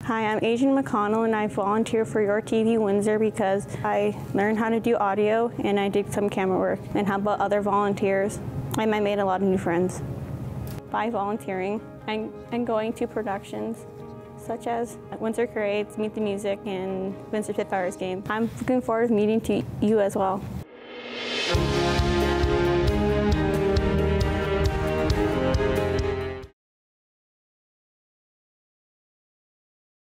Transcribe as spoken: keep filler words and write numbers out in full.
Hi, I'm Adrienne McConnell and I volunteer for YourTV Windsor because I learned how to do audio and I did some camera work and help out other volunteers. And I made a lot of new friends by volunteering and, and going to productions such as Windsor Parades, Meet the Music, and Windsor Spitfires game. I'm looking forward to meeting to you as well.